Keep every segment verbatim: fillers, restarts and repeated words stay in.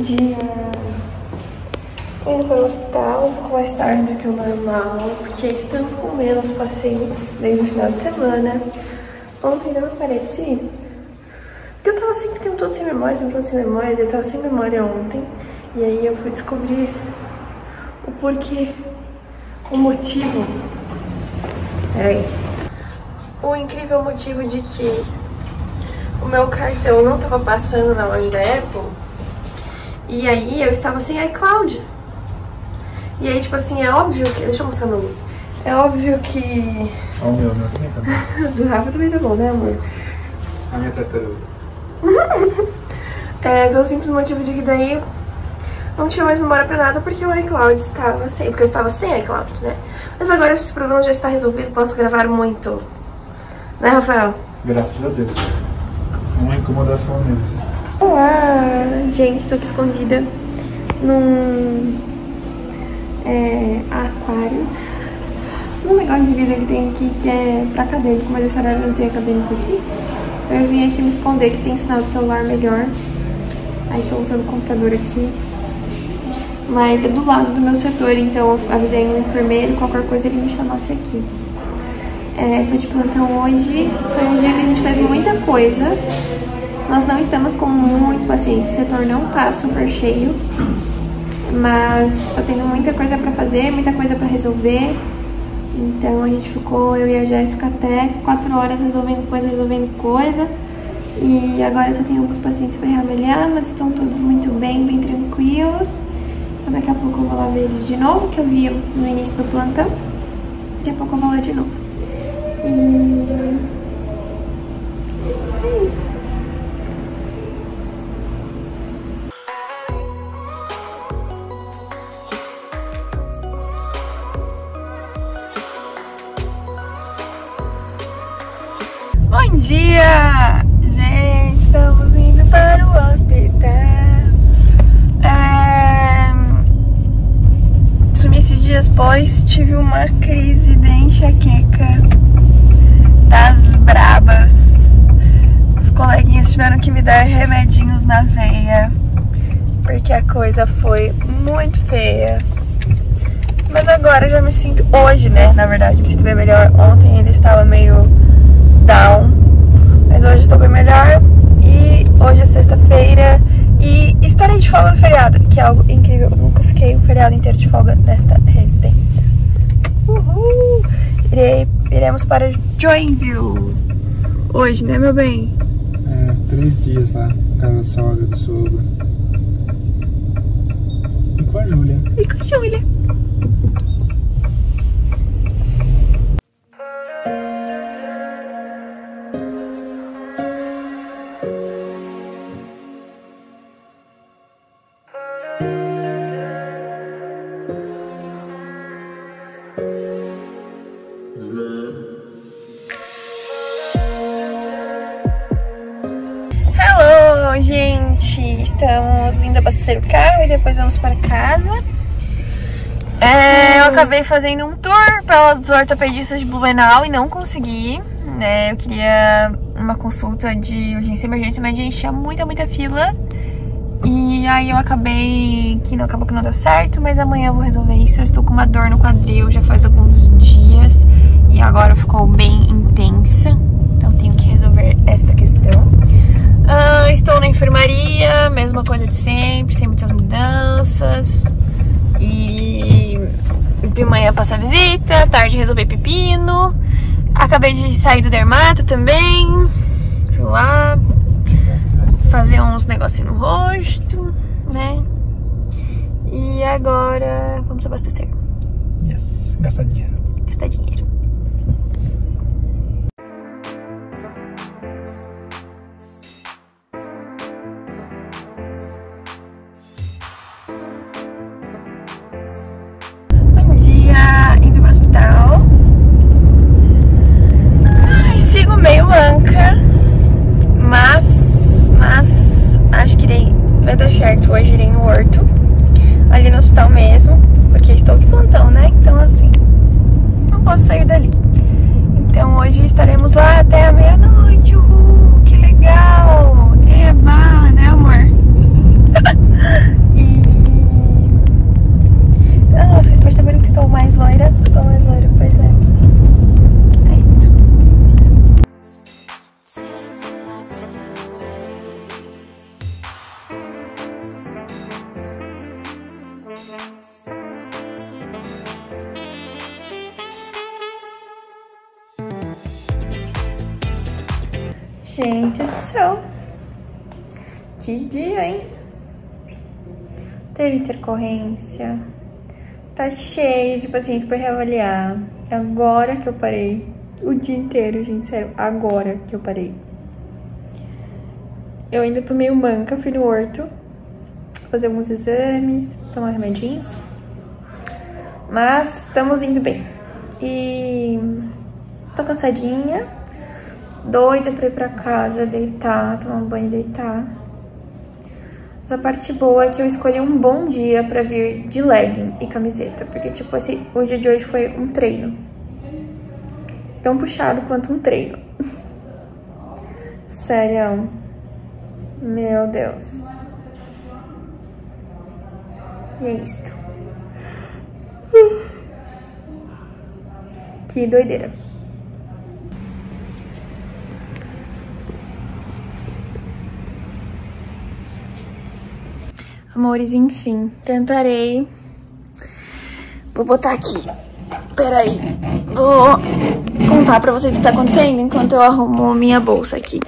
dia indo para o hospital, um pouco mais tarde do que o normal, porque estamos com menos pacientes desde o final de semana. Ontem não apareci, porque eu tava sempre tendo todo sem memória, sempre todo sem memória, eu tava sem memória ontem, e aí eu fui descobrir o porquê, o motivo. Peraí. O incrível motivo de que o meu cartão não tava passando na loja da Apple, e aí eu estava sem iCloud. E aí, tipo assim, é óbvio que... Deixa eu mostrar meu look. É óbvio que... Ó, o meu, meu também tá bom. Do Rafa também tá bom, né, amor? A minha tartaruga. É, pelo simples motivo de que daí não tinha mais memória pra nada, porque o iCloud estava sem... Porque eu estava sem iCloud, né? Mas agora esse problema já está resolvido, posso gravar muito. Né, Rafael? Graças a Deus. Uma incomodação neles. Olá! Gente, tô aqui escondida num... É, aquário. Um negócio de vida que tem aqui que é pra acadêmico, mas esse horário não tem acadêmico aqui. Então eu vim aqui me esconder, que tem sinal de celular melhor. Aí tô usando o computador aqui. Mas é do lado do meu setor, então eu avisei um enfermeiro, qualquer coisa ele me chamasse aqui. É, tô de plantão hoje, foi um dia que a gente fez muita coisa. Nós não estamos com muitos pacientes, o setor não tá super cheio. Mas tá tendo muita coisa pra fazer, muita coisa pra resolver. Então a gente ficou, eu e a Jéssica, até quatro horas resolvendo coisa, resolvendo coisa. E agora só tem alguns pacientes pra reavaliar, mas estão todos muito bem, bem tranquilos. Então daqui a pouco eu vou lá ver eles de novo, que eu vi no início do plantão. Daqui a pouco eu vou lá de novo. E... é isso. Bom dia! Gente, estamos indo para o hospital. É... Sumi esses dias, pois tive uma crise de enxaqueca das brabas. Os coleguinhas tiveram que me dar remedinhos na veia, porque a coisa foi muito feia. Mas agora eu já me sinto, hoje, né, na verdade, me sinto bem melhor. Ontem ainda estava meio down, mas hoje estou bem melhor. E hoje é sexta-feira e estarei de folga no feriado, que é algo incrível. Eu nunca fiquei um feriado inteiro de folga nesta residência. Uhul! Irei, iremos para Joinville hoje, né, meu bem? É, três dias lá, na casa da sogra, do sogro. E com a Júlia. E com a Júlia. Hello, gente! Estamos indo abastecer o carro e depois vamos para casa. É, eu acabei fazendo um tour pelas ortopedistas de Blumenau e não consegui. É, eu queria uma consulta de urgência e emergência, mas a gente tinha muita, muita fila. E aí eu acabei que não, acabou que não deu certo, mas amanhã eu vou resolver isso. Eu estou com uma dor no quadril já faz alguns dias e agora ficou bem intensa. Então tenho que resolver esta questão. Uh, estou na enfermaria, mesma coisa de sempre, sem muitas mudanças. E de manhã passar visita, tarde resolver pepino. Acabei de sair do dermato também. Fui lá fazer uns negocinhos no rosto, né? E agora vamos abastecer. Yes, gastar dinheiro. Gastar dinheiro. Bom dia, indo para o hospital. Ai, sigo meio manca, mas, mas acho que irei, vai dar certo. Hoje irei no Horto, ali no hospital mesmo, porque estou de plantão, né? Então assim, Gente do céu. Que dia, hein? Teve intercorrência. Tá cheio de paciente pra reavaliar. Agora que eu parei. O dia inteiro, gente, sério. Agora que eu parei. Eu ainda tô meio manca, fui no orto. Fazer alguns exames, tomar remedinhos. Mas estamos indo bem. E tô cansadinha. Doida pra ir pra casa, deitar, tomar um banho e deitar. Mas a parte boa é que eu escolhi um bom dia pra vir de legging e camiseta. Porque, tipo, assim, o dia de hoje foi um treino. Tão puxado quanto um treino. Sério. Meu Deus. E é isto. Que doideira. Amores, enfim, tentarei. Vou botar aqui. Peraí. Vou contar pra vocês o que tá acontecendo enquanto eu arrumo minha bolsa aqui.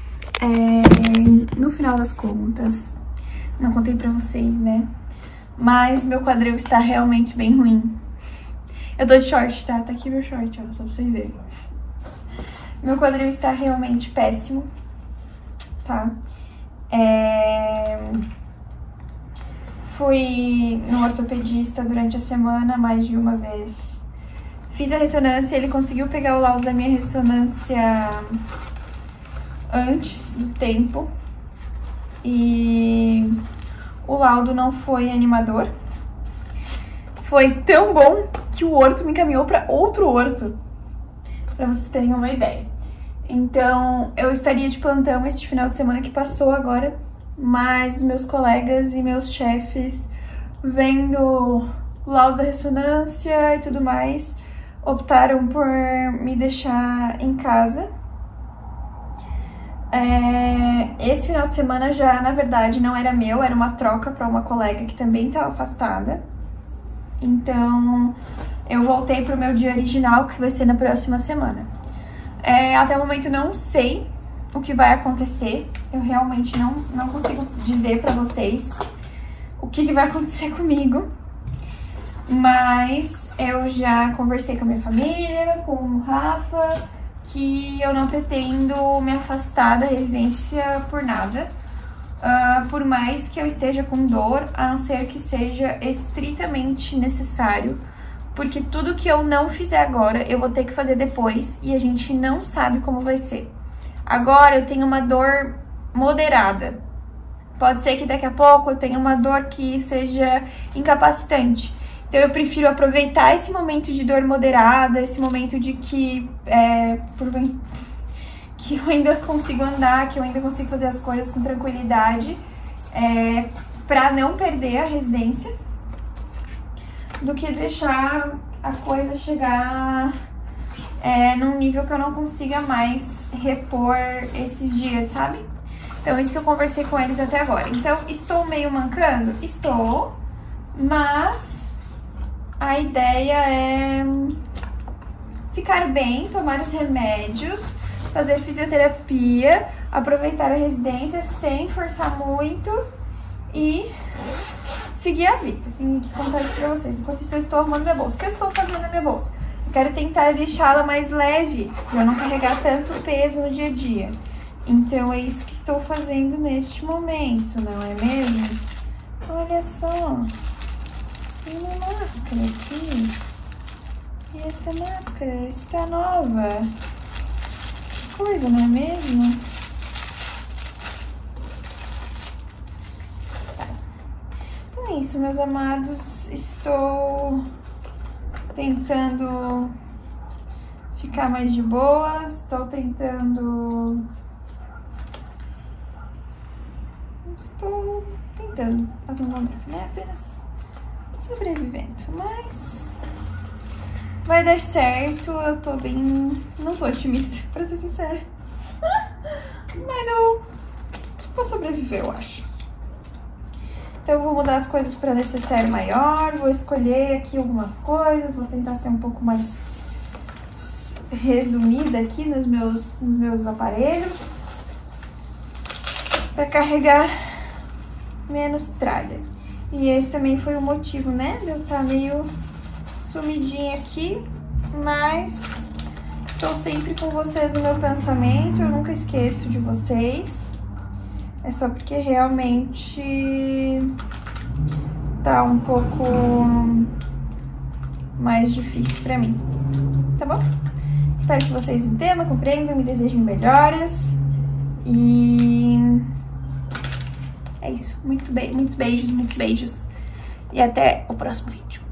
É, no final das contas, não contei pra vocês, né? Mas meu quadril está realmente bem ruim. Eu tô de short, tá? Tá aqui meu short, ó, só pra vocês verem. Meu quadril está realmente péssimo, tá? É... Fui no ortopedista durante a semana mais de uma vez. Fiz a ressonância, ele conseguiu pegar o laudo da minha ressonância antes do tempo. E o laudo não foi animador. Foi tão bom que o orto me encaminhou para outro orto, para vocês terem uma ideia. Então, eu estaria de plantão este final de semana que passou agora, mas meus colegas e meus chefes, vendo o laudo da ressonância e tudo mais, optaram por me deixar em casa. É, esse final de semana já, na verdade, não era meu, era uma troca para uma colega que também estava afastada. Então, eu voltei pro meu dia original, que vai ser na próxima semana. É, até o momento não sei o que vai acontecer. Eu realmente não, não consigo dizer pra vocês o que, que vai acontecer comigo. Mas eu já conversei com a minha família, com o Rafa, que eu não pretendo me afastar da residência por nada. Uh, por mais que eu esteja com dor, a não ser que seja estritamente necessário, porque tudo que eu não fizer agora, eu vou ter que fazer depois, e a gente não sabe como vai ser. Agora eu tenho uma dor moderada, pode ser que daqui a pouco eu tenha uma dor que seja incapacitante. Então eu prefiro aproveitar esse momento de dor moderada, esse momento de que, é, por que eu ainda consigo andar, que eu ainda consigo fazer as coisas com tranquilidade, é, pra não perder a residência, do que deixar a coisa chegar é, num nível que eu não consiga mais repor esses dias, sabe? Então, isso que eu conversei com eles até agora. Então, estou meio mancando? Estou, mas a ideia é ficar bem, tomar os remédios, fazer fisioterapia, aproveitar a residência sem forçar muito e seguir a vida. Tenho que contar isso pra vocês. Enquanto isso, eu estou arrumando minha bolsa. O que eu estou fazendo na minha bolsa? Eu quero tentar deixá-la mais leve, pra eu não carregar tanto peso no dia a dia. Então, é isso que estou fazendo neste momento, não é mesmo? Olha só. Tem uma máscara aqui. E esta máscara está nova. Coisa, não é mesmo? Tá. Então é isso, meus amados. Estou tentando ficar mais de boas. Estou tentando... Estou tentando até o momento, né? Apenas sobrevivendo. Mas... vai dar certo, eu tô bem... não tô otimista, pra ser sincera. Mas eu vou sobreviver, eu acho. Então eu vou mudar as coisas pra necessário maior, vou escolher aqui algumas coisas, vou tentar ser um pouco mais resumida aqui nos meus, nos meus aparelhos. pra carregar menos tralha. E esse também foi o motivo, né, de eu estar meio sumidinha aqui, mas estou sempre com vocês no meu pensamento, eu nunca esqueço de vocês. É só porque realmente tá um pouco mais difícil pra mim, tá bom? Espero que vocês entendam, compreendam, me desejem melhoras. E é isso. Muito be- muitos beijos, muitos beijos. E até o próximo vídeo.